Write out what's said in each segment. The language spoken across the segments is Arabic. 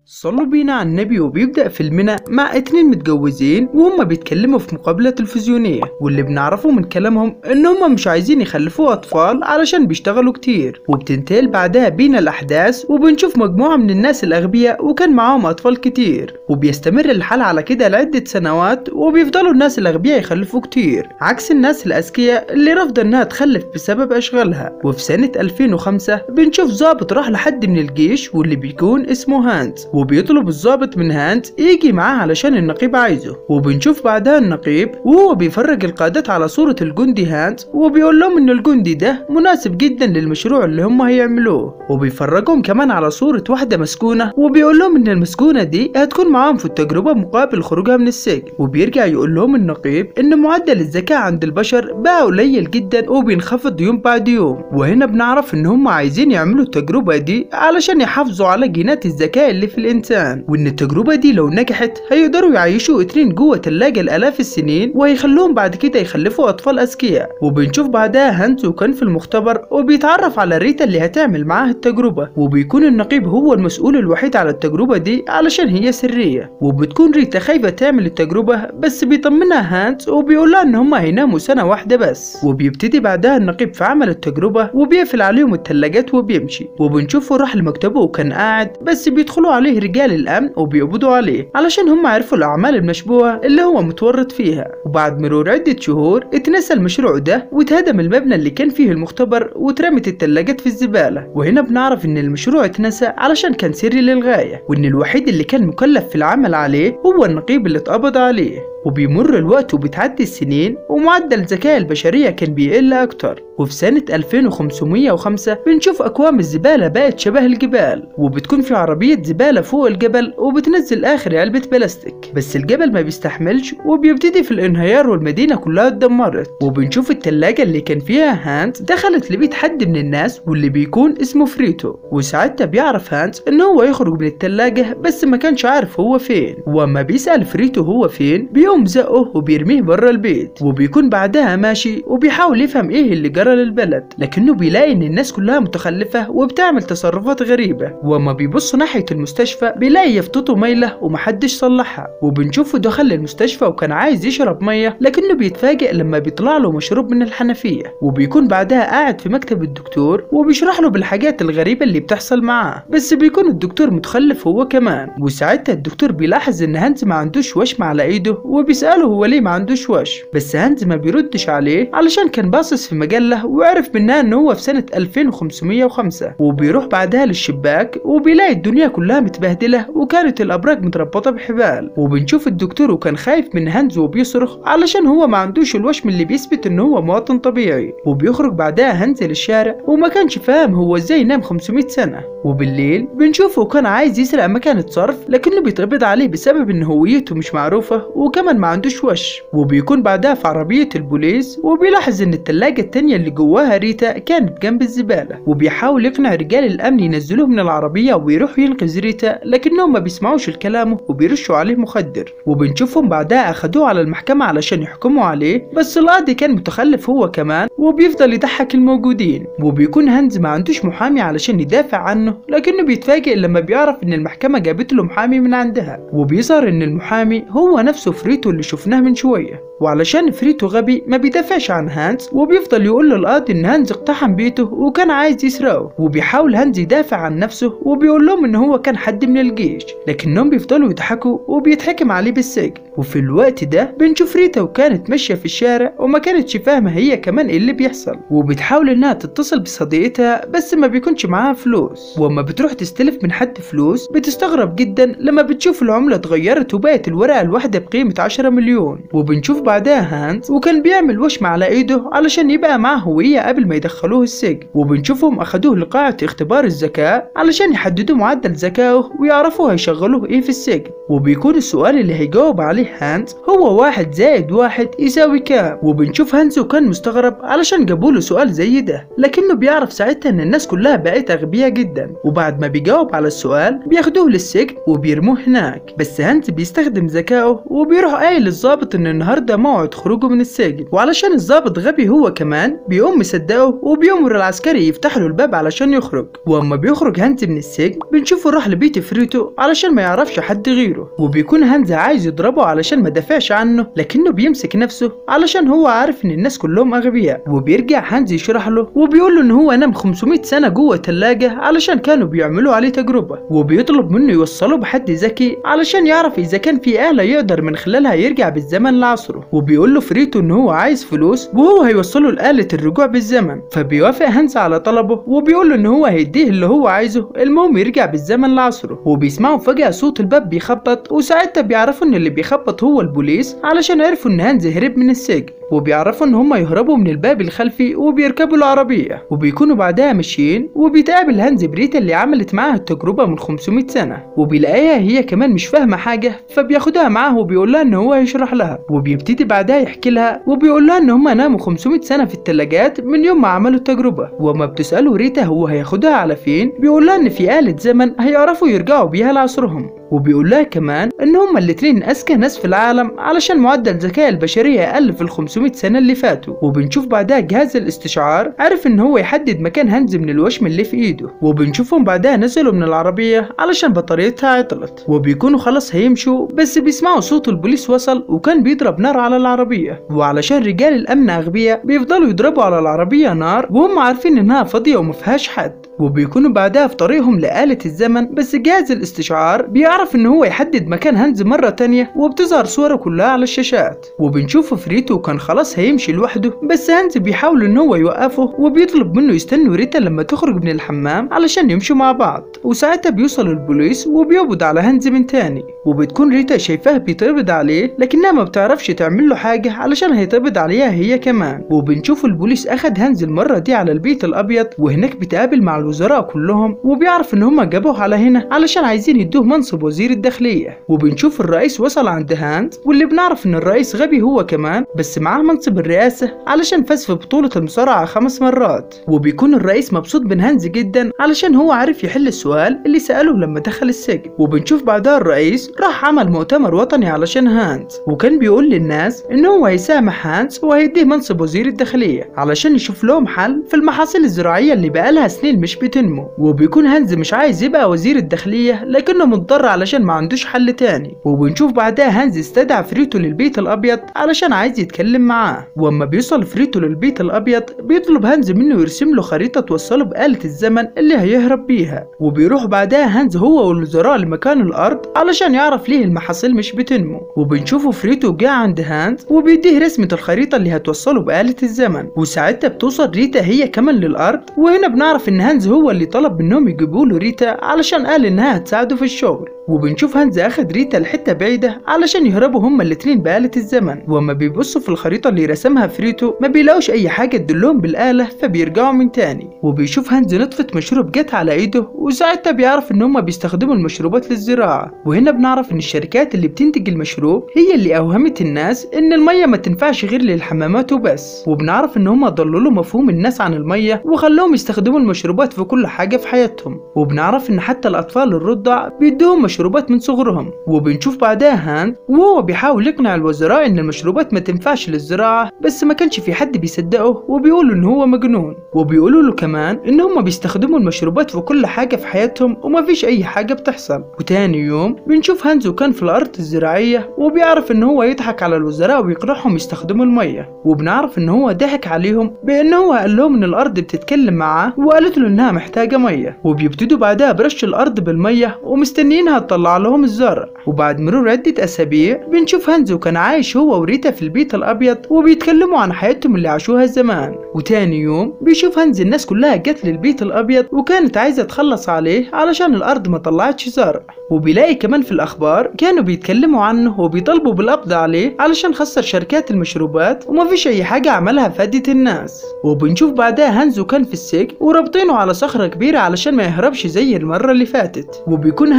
صلوا بينا على النبي. وبيبدأ فيلمنا مع اتنين متجوزين وهم بيتكلموا في مقابلة تلفزيونية، واللي بنعرفه من كلامهم ان هم مش عايزين يخلفوا اطفال علشان بيشتغلوا كتير. وبتنتقل بعدها بينا الاحداث وبنشوف مجموعة من الناس الاغبياء وكان معاهم اطفال كتير، وبيستمر الحال على كده لعدة سنوات وبيفضلوا الناس الاغبياء يخلفوا كتير عكس الناس الاذكياء اللي رافضة انها تخلف بسبب اشغالها. وفي سنة 2005 بنشوف ضابط راح لحد من الجيش واللي بيكون اسمه هانز، وبيطلب الضابط من هانز يجي معاه علشان النقيب عايزه. وبنشوف بعدها النقيب وهو بيفرج القادات على صورة الجندي هانز وبيقول لهم ان الجندي ده مناسب جدا للمشروع اللي هم هيعملوه، وبيفرجهم كمان على صورة واحدة مسجونة وبيقول لهم ان المسجونة دي هتكون معاهم في التجربة مقابل خروجها من السجن. وبيرجع يقول لهم النقيب ان معدل الذكاء عند البشر بقى قليل جدا وبينخفض يوم بعد يوم. وهنا بنعرف ان هم عايزين يعملوا التجربة دي علشان يحافظوا على جينات الذكاء اللي في الانسان، وان التجربة دي لو نجحت هيقدروا يعيشوا اتنين جوه تلاجة لالاف السنين وهيخلوهم بعد كده يخلفوا اطفال اذكياء. وبنشوف بعدها هانز وكان في المختبر وبيتعرف على ريتا اللي هتعمل معاه التجربة، وبيكون النقيب هو المسؤول الوحيد على التجربة دي علشان هي سرية. وبتكون ريتا خايفة تعمل التجربة بس بيطمنها هانز وبيقولها ان هما هيناموا سنة واحدة بس. وبيبتدي بعدها النقيب في عمل التجربة وبيقفل عليهم التلاجات وبيمشي. وبنشوفه راح لمكتبه وكان قاعد بس بيدخلوا عليه رجال الامن وبيقبضوا عليه علشان هم عرفوا الاعمال المشبوهة اللي هو متورط فيها. وبعد مرور عدة شهور اتنسى المشروع ده واتهدم المبنى اللي كان فيه المختبر واترمت التلاجات في الزبالة. وهنا بنعرف ان المشروع اتنسى علشان كان سري للغاية، وان الوحيد اللي كان مكلف في العمل عليه هو النقيب اللي اتقبض عليه. وبيمر الوقت وبتعدي السنين ومعدل ذكاء البشرية كان بيقل أكتر. وفي سنة 2505 بنشوف أكوام الزبالة بقت شبه الجبال، وبتكون في عربية زبالة فوق الجبل وبتنزل آخر علبة بلاستيك، بس الجبل ما بيستحملش وبيبتدي في الانهيار والمدينة كلها اتدمرت. وبنشوف التلاجة اللي كان فيها هانز دخلت لبيت حد من الناس واللي بيكون اسمه فريتو، وساعتها بيعرف هانز إن هو يخرج من التلاجة بس ما كانش عارف هو فين. وأما بيسأل فريتو هو فين بيقوم زقه وبيرميه بره البيت. وبيكون بعدها ماشي وبيحاول يفهم ايه اللي جرى للبلد، لكنه بيلاقي ان الناس كلها متخلفة وبتعمل تصرفات غريبة. وما بيبص ناحية المستشفى بيلاقي يافطته مايلة ومحدش صلحها. وبنشوفه دخل المستشفى وكان عايز يشرب مية لكنه بيتفاجئ لما بيطلع له مشروب من الحنفية. وبيكون بعدها قاعد في مكتب الدكتور وبيشرح له بالحاجات الغريبة اللي بتحصل معاه، بس بيكون الدكتور متخلف هو كمان. وساعتها الدكتور بيلاحظ ان هانز ما عندوش وشم على ايده وبيسأله هو ليه ما عندوش وش، بس هانز ما بيردش عليه علشان كان باصص في مجلة وعرف منها ان هو في سنة 2505. وبيروح بعدها للشباك وبيلاقي الدنيا كلها متبهدلة وكانت الابراج متربطة بحبال. وبنشوف الدكتور وكان خايف من هانز وبيصرخ علشان هو ما عندوش الوشم اللي بيثبت ان هو مواطن طبيعي. وبيخرج بعدها هانز للشارع وما كانش فاهم هو ازاي نام 500 سنة. وبالليل بنشوفه كان عايز يسرق مكان الصرف لكنه بيتقبض عليه بسبب ان هويته مش معروفة وكمان ما عندوش وش. وبيكون بعدها في عربية البوليس وبيلاحظ ان التلاجة التانية اللي جواها ريتا كانت جنب الزبالة، وبيحاول يقنع رجال الامن ينزلوه من العربية ويروح ينقذ ريتا لكنهم ما بيسمعوش لكلامه وبيرشوا عليه مخدر. وبنشوفهم بعدها اخدوه على المحكمة علشان يحكموا عليه، بس القاضي كان متخلف هو كمان وبيفضل يضحك الموجودين. وبيكون هانز ما عندوش محامي علشان يدافع عنه لكنه بيتفاجئ لما بيعرف ان المحكمة جابت له محامي من عندها، وبيظهر ان المحامي هو نفسه فريتو اللي شفناه من شوية. وعلشان فريتو غبي ما بيدافعش عن هانز وبيفضل يقول للقاضي ان هانز اقتحم بيته وكان عايز يسرقه. وبيحاول هانز يدافع عن نفسه وبيقول لهم ان هو كان حد من الجيش، لكنهم بيفضلوا يضحكوا وبيتحكم عليه بالسجن. وفي الوقت ده بنشوف ريتا وكانت ماشية في الشارع وما كانتش فاهمة هي كمان ايه اللي بيحصل، وبتحاول انها تتصل بصديقتها بس ما بيكونش معاها فلوس. واما بتروح تستلف من حد فلوس بتستغرب جدا لما بتشوف العملة اتغيرت وبقت الورقة الواحدة بقيمة 10 مليون. وبنشوف بعدها هانز وكان بيعمل وشم على ايده علشان يبقى معاه هوية قبل ما يدخلوه السجن. وبنشوفهم اخدوه لقاعة اختبار الذكاء علشان يحددوا معدل ذكائه ويعرفوا هيشغلوه ايه في السجن. وبيكون السؤال اللي هيجاوب عليه هانز هو 1 زائد 1 يساوي كام. وبنشوف هانز وكان مستغرب علشان جابوله سؤال زي ده، لكنه بيعرف ساعتها ان الناس كلها بقت اغبياء جدا. وبعد ما بيجاوب على السؤال بياخدوه للسجن وبيرموه هناك. بس هانز بيستخدم ذكائه وبيروح قايل للظابط ان النهارده موعد خروجه من السجن، وعلشان الظابط غبي هو كمان بيقوم مصدقه وبيأمر العسكري يفتح له الباب علشان يخرج. واما بيخرج هانز من السجن بنشوفه راح لبيت فريتو علشان ما يعرفش حد غيره. وبيكون هانز عايز يضربه علشان ما دافعش عنه، لكنه بيمسك نفسه علشان هو عارف ان الناس كلهم اغبياء. وبيرجع هانز يشرح له وبيقول له ان هو نام 500 سنه جوه ثلاجه علشان كانوا بيعملوا عليه تجربه، وبيطلب منه يوصله بحد ذكي علشان يعرف اذا كان في آلة يقدر من خلالها يرجع بالزمن لعصره. وبيقول له فريتو ان هو عايز فلوس وهو هيوصله لآلة الرجوع بالزمن. فبيوافق هانز على طلبه وبيقول له ان هو هيديه اللي هو عايزه المهم يرجع بالزمن لعصره. وبيسمعوا فجأة صوت الباب بيخبط، وساعتها بيعرفوا ان اللي بيخبط هو البوليس علشان عرفوا ان هانز هرب من السجن. وبيعرفوا ان هم يهربوا من الباب الخلفي وبيركبوا العربيه. وبيكونوا بعدها ماشيين وبيتقابل هانز بريتا اللي عملت معاها التجربه من 500 سنه، وبيلاقيها هي كمان مش فاهمه حاجه فبياخدها معاه وبيقول لها ان هو هيشرح لها. وبيبتدي بعدها يحكي لها وبيقول لها ان هم ناموا 500 سنه في الثلاجات من يوم ما عملوا التجربه. وما بتساله ريتا هو هياخدها على فين بيقول لها ان في آلة زمن هيعرفوا يرجعوا بيها لعصرهم. وبيقول لها كمان ان هما الاتنين اذكى ناس في العالم علشان معدل ذكاء البشريه اقل في ال 500 سنه اللي فاتوا. وبنشوف بعدها جهاز الاستشعار عارف ان هو يحدد مكان هانز من الوشم اللي في ايده. وبنشوفهم بعدها نزلوا من العربيه علشان بطاريتها عطلت، وبيكونوا خلاص هيمشوا بس بيسمعوا صوت البوليس وصل وكان بيضرب نار على العربيه. وعلشان رجال الامن اغبياء بيفضلوا يضربوا على العربيه نار وهم عارفين انها فاضيه ومفيهاش حد. وبيكونوا بعدها في طريقهم لآلة الزمن، بس جهاز الاستشعار بيعرف ان هو يحدد مكان هانز مرة تانية وبتظهر صوره كلها على الشاشات. وبنشوف فريتو كان خلاص هيمشي لوحده، بس هانز بيحاول ان هو يوقفه وبيطلب منه يستنوا ريتا لما تخرج من الحمام علشان يمشوا مع بعض. وساعتها بيوصل البوليس وبيقبض على هانز من تاني. وبتكون ريتا شايفاه بيتقبض عليه لكنها ما بتعرفش تعمل له حاجة علشان هيتقبض عليها هي كمان. وبنشوف البوليس اخد هانز المرة دي على البيت الابيض، وهناك بيتقابل مع الوزراء كلهم وبيعرف ان هم جابوه على هنا علشان عايزين يدوه منصب وزير الداخلية. وبنشوف الرئيس وصل عند هانز، واللي بنعرف ان الرئيس غبي هو كمان بس معاه منصب الرئاسة علشان فاز في بطولة المصارعة 5 مرات. وبيكون الرئيس مبسوط من هانز جدا علشان هو عارف يحل السؤال اللي سأله لما دخل السجن. وبنشوف بعدها الرئيس راح عمل مؤتمر وطني علشان هانز، وكان بيقول للناس ان هو هيسامح هانز وهيديه منصب وزير الداخلية علشان يشوف لهم حل في المحاصيل الزراعية اللي بقالها سنين مش بتنمو. وبيكون هانز مش عايز يبقى وزير الداخلية لكنه مضطر علشان ما عندوش حل تاني. وبنشوف بعدها هانز استدعى فريتو للبيت الابيض علشان عايز يتكلم معاه. واما بيوصل فريتو للبيت الابيض بيطلب هانز منه يرسم له خريطة توصله بآلة الزمن اللي هيهرب بيها. وبيروح بعدها هانز هو والوزراء لمكان الارض علشان يعرف ليه المحاصيل مش بتنمو. وبنشوفه فريتو جه عند هانز وبيديه رسمة الخريطة اللي هتوصله بآلة الزمن. وساعتها بتوصل ريتا هي كمان للارض، وهنا بنعرف ان هانز هو اللي طلب منهم يجيبوا له ريتا علشان قال انها هتساعده في الشغل. وبنشوف هانز اخد ريتا لحته بعيده علشان يهربوا هما الاتنين بآلة الزمن. واما بيبصوا في الخريطه اللي رسمها فريتو ما بيلاقوش اي حاجه تدلهم بالآلة، فبيرجعوا من تاني. وبيشوف هانز نطفه مشروب جت على ايده، وساعتها بيعرف ان هما بيستخدموا المشروبات للزراعه. وهنا بنعرف ان الشركات اللي بتنتج المشروب هي اللي اوهمت الناس ان الميه ما تنفعش غير للحمامات وبس. وبنعرف ان هما ضللوا مفهوم الناس عن الميه وخلوهم يستخدموا المشروبات في كل حاجه في حياتهم. وبنعرف ان حتى الاطفال الرضع بيدوهم مشروبات من صغرهم. وبنشوف بعدها هانز وهو بيحاول يقنع الوزراء ان المشروبات ما تنفعش للزراعه، بس ما كانش في حد بيصدقه وبيقولوا ان هو مجنون. وبيقولوا له كمان ان هم بيستخدموا المشروبات في كل حاجه في حياتهم وما فيش اي حاجه بتحصل. وتاني يوم بنشوف هانز وكان في الارض الزراعيه وبيعرف ان هو يضحك على الوزراء ويقنعهم يستخدموا الميه. وبنعرف ان هو ضحك عليهم بان هو قال لهم ان الارض بتتكلم معاه وقالت له انها محتاجه ميه. وبيبتدوا بعدها برش الارض بالميه ومستنيينها تطلع لهم الزرع. وبعد مرور عده اسابيع بنشوف هانز وكان عايش هو وريتا في البيت الابيض وبيتكلموا عن حياتهم اللي عاشوها زمان. وتاني يوم بيشوف هانز الناس كلها جت للبيت الابيض وكانت عايزه تخلص عليه علشان الارض ما طلعتش زرع. وبيلاقي كمان في الاخبار كانوا بيتكلموا عنه وبيطالبوا بالقبض عليه علشان خسر شركات المشروبات وما فيش اي حاجه عملها فادت الناس. وبنشوف بعدها هانز وكان في السجن ورابطينه على صخره كبيره علشان ما يهربش زي المره اللي فاتت. وبيكون هانز قاعد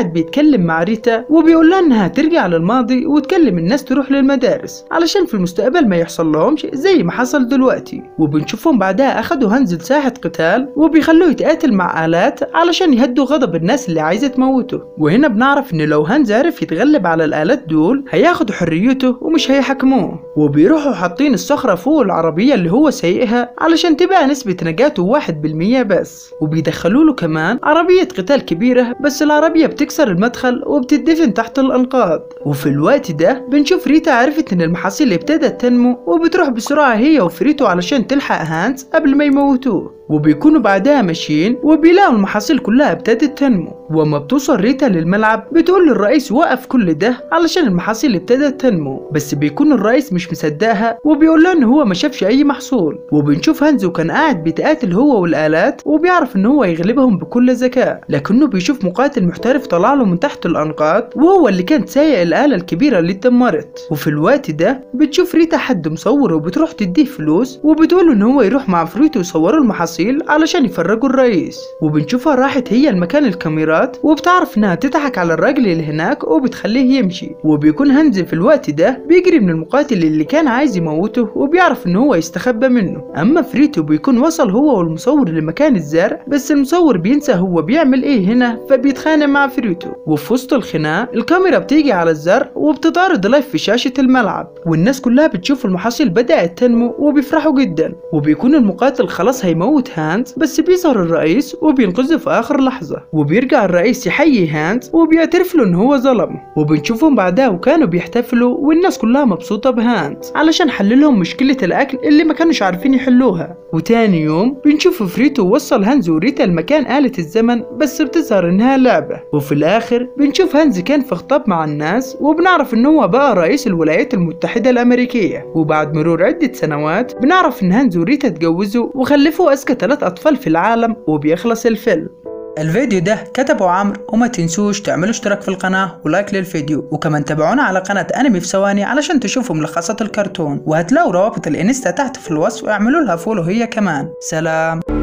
قاعد بيتكلم مع ريتا وبيقول لها انها ترجع للماضي وتكلم الناس تروح للمدارس علشان في المستقبل ما يحصل لهمش زي ما حصل دلوقتي. وبنشوفهم بعدها اخدوا هانز لساحة قتال وبيخلوه يتقاتل مع آلات علشان يهدوا غضب الناس اللي عايزة تموته. وهنا بنعرف ان لو هانز عرف يتغلب على الآلات دول هياخدوا حريته ومش هيحكموه. وبيروحوا حاطين الصخرة فوق العربية اللي هو سايقها علشان تبقى نسبة نجاته 1% بس. وبيدخلوا له كمان عربية قتال كبيرة بس العربية بتكسر المدخل وبتدفن تحت الأنقاض. وفي الوقت ده بنشوف ريتا عرفت ان المحاصيل ابتدت تنمو وبتروح بسرعة هي وفريتو علشان تلحق هانز قبل ما يموتوه. وبيكونوا بعدها ماشيين وبيلاقوا المحاصيل كلها ابتدت تنمو. وما بتوصل ريتا للملعب بتقول للرئيس وقف كل ده علشان المحاصيل ابتدت تنمو، بس بيكون الرئيس مش مصدقها وبيقول لها ان هو ما شافش اي محصول. وبنشوف هانزو كان قاعد بيتقاتل هو والآلات وبيعرف ان هو يغلبهم بكل ذكاء، لكنه بيشوف مقاتل محترف طلع له من تحت الأنقاض وهو اللي كان سايق الآلة الكبيرة اللي اتدمرت. وفي الوقت ده بتشوف ريتا حد مصور وبتروح تديه فلوس وبتقول ان هو يروح مع فريتو يصوروا المحاصيل علشان يفرجوا الرئيس. وبنشوفها راحت هي المكان الكاميرات وبتعرف انها تضحك على الراجل اللي هناك وبتخليه يمشي. وبيكون هانز في الوقت ده بيجري من المقاتل اللي كان عايز يموته وبيعرف ان هو يستخبى منه. اما فريتو بيكون وصل هو والمصور لمكان الزرع بس المصور بينسى هو بيعمل ايه هنا فبيتخانق مع فريتو. وفي وسط الخناق الكاميرا بتيجي على الزرع وبتتعرض لايف في شاشة الملعب والناس كلها بتشوف المحاصيل بدأت تنمو وبيفرحوا جدا. وبيكون المقاتل خلاص هيموت هانز بس بيظهر الرئيس وبينقذه في اخر لحظة. وبيرجع الرئيس يحيي هانز وبيعترف له ان هو ظلمه. وبنشوفهم بعدها وكانوا بيحتفلوا والناس كلها مبسوطة بهانز علشان حللهم مشكلة الاكل اللي ما كانوش عارفين يحلوها. وتاني يوم بنشوف فريتو وصل هانز وريتا المكان آلة الزمن بس بتظهر انها لعبة. وفي الاخر بنشوف هانز كان في خطاب مع الناس وبنعرف ان هو بقى رئيس الولايات المتحدة الامريكية. وبعد مرور عدة سنوات بنعرف ان هانز وريتا اتجوزوا وخلفوا اذكى 3 اطفال في العالم وبيخلص الفيلم. الفيديو ده كتبه عمرو وما تنسوش تعملوا اشتراك في القناة ولايك للفيديو وكمان تابعونا على قناة انمي في ثواني علشان تشوفوا ملخصات الكرتون وهتلاقوا روابط الانستا تحت في الوصف واعملوا لها فولو هي كمان. سلام.